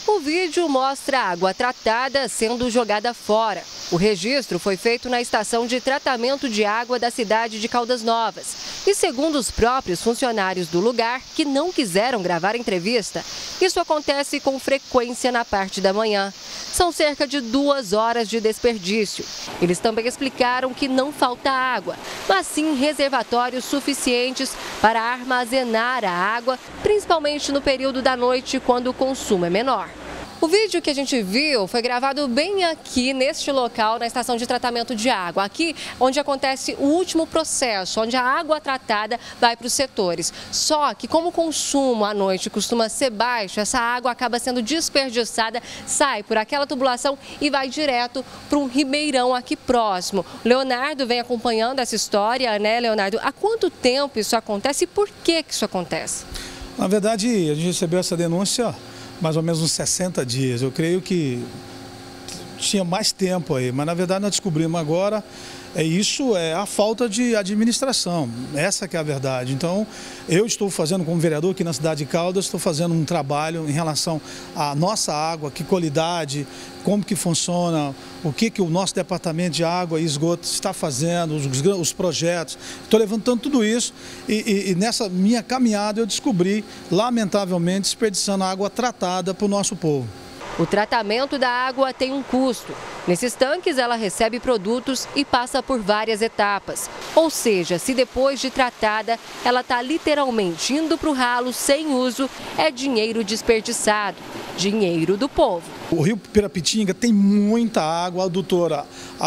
O vídeo mostra a água tratada sendo jogada fora. O registro foi feito na estação de tratamento de água da cidade de Caldas Novas. E segundo os próprios funcionários do lugar, que não quiseram gravar a entrevista, isso acontece com frequência na parte da manhã. São cerca de 2 horas de desperdício. Eles também explicaram que não falta água, mas sim reservatórios suficientes para armazenar a água, principalmente no período da noite, quando o consumo é menor. O vídeo que a gente viu foi gravado bem aqui, neste local, na estação de tratamento de água. Aqui onde acontece o último processo, onde a água tratada vai para os setores. Só que como o consumo à noite costuma ser baixo, essa água acaba sendo desperdiçada, sai por aquela tubulação e vai direto para um ribeirão aqui próximo. Leonardo vem acompanhando essa história, né, Leonardo? Há quanto tempo isso acontece e por que isso acontece? Na verdade, a gente recebeu essa denúncia mais ou menos uns 60 dias. Eu creio que tinha mais tempo aí, mas na verdade nós descobrimos agora, isso é a falta de administração, essa que é a verdade. Então, eu estou fazendo como vereador aqui na cidade de Caldas, estou fazendo um trabalho em relação à nossa água, que qualidade, como que funciona, o que o nosso departamento de água e esgoto está fazendo, os projetos. Estou levantando tudo isso e nessa minha caminhada eu descobri, lamentavelmente, desperdiçando água tratada para o nosso povo. O tratamento da água tem um custo. Nesses tanques, ela recebe produtos e passa por várias etapas. Ou seja, se depois de tratada, ela está literalmente indo para o ralo sem uso, é dinheiro desperdiçado, dinheiro do povo. O rio Pirapitinga tem muita água, doutora.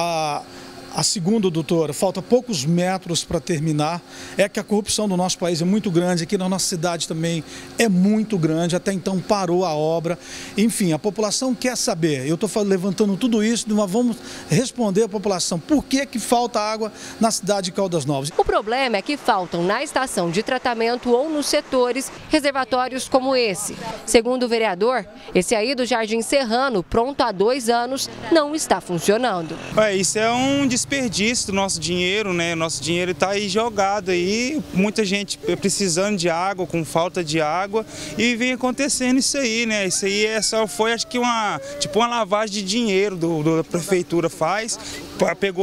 A segunda, doutora, falta poucos metros para terminar. É que a corrupção do nosso país é muito grande, aqui na nossa cidade também é muito grande, até então parou a obra. Enfim, a população quer saber, eu estou levantando tudo isso, mas vamos responder à população. Por que falta água na cidade de Caldas Novas? O problema é que faltam na estação de tratamento ou nos setores reservatórios como esse. Segundo o vereador, esse aí do Jardim Serrano, pronto há 2 anos, não está funcionando. Isso é um desperdício do nosso dinheiro, né? Nosso dinheiro está aí jogado aí, muita gente precisando de água, com falta de água, e vem acontecendo isso aí, né? Isso aí só foi, acho que uma lavagem de dinheiro da prefeitura faz, pegou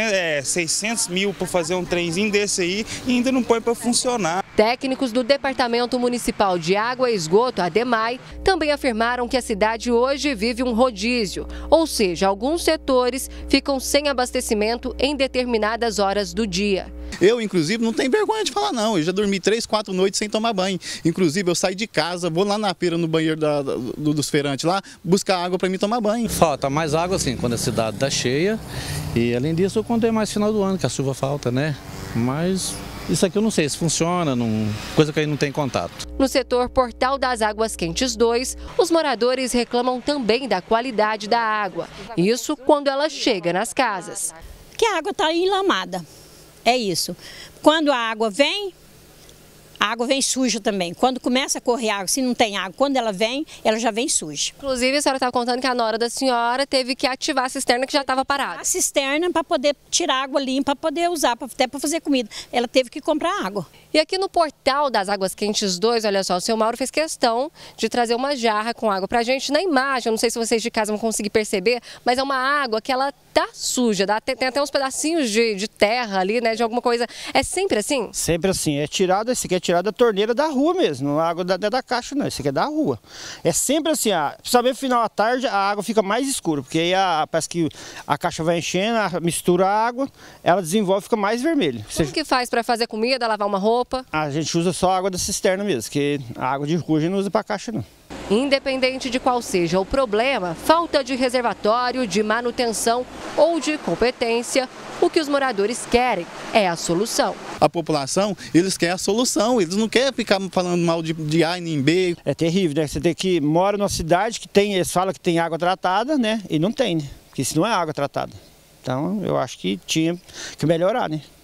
600 mil para fazer um trenzinho desse aí e ainda não põe para funcionar. Técnicos do Departamento Municipal de Água e Esgoto, ADEMAI, também afirmaram que a cidade hoje vive um rodízio, ou seja, alguns setores ficam sem abastecimento em determinadas horas do dia. Eu, inclusive, não tenho vergonha de falar não, eu já dormi 3, 4 noites sem tomar banho. Inclusive, eu saio de casa, vou lá na pera, no banheiro dos feirantes lá, buscar água para mim tomar banho. Falta mais água, assim, quando a cidade está cheia. E, além disso, quando é mais final do ano, que a chuva falta, né? Mas isso aqui eu não sei se funciona, coisa que aí não tem contato. No setor Portal das Águas Quentes 2, os moradores reclamam também da qualidade da água. Isso quando ela chega nas casas. Que a água está enlamada, é isso. Quando a água vem suja também. Quando começa a correr água, se não tem água, quando ela já vem suja. Inclusive, a senhora estava contando que a nora da senhora teve que ativar a cisterna que já estava parada. A cisterna para poder tirar água limpa, para poder usar, até para fazer comida. Ela teve que comprar água. E aqui no Portal das Águas Quentes 2, olha só, o seu Mauro fez questão de trazer uma jarra com água pra gente. Na imagem, eu não sei se vocês de casa vão conseguir perceber, mas é uma água que ela tá suja, tem até uns pedacinhos de terra ali, né, de alguma coisa. É sempre assim? Sempre assim, esse aqui é tirado da torneira da rua mesmo, não é água da caixa não, esse aqui é da rua. É sempre assim, principalmente no final da tarde a água fica mais escura, porque aí parece que a caixa vai enchendo, mistura a água, ela desenvolve e fica mais vermelha. Como que faz para fazer comida, lavar uma roupa? A gente usa só a água da cisterna mesmo, porque a água de rua a gente não usa para caixa não. Independente de qual seja o problema, falta de reservatório, de manutenção ou de competência, o que os moradores querem é a solução. A população, eles querem a solução, eles não querem ficar falando mal de A nem B. É terrível, né? Você tem que mora numa cidade que eles falam que tem água tratada, né? E não tem, né? Porque isso não é água tratada. Então, eu acho que tinha que melhorar, né?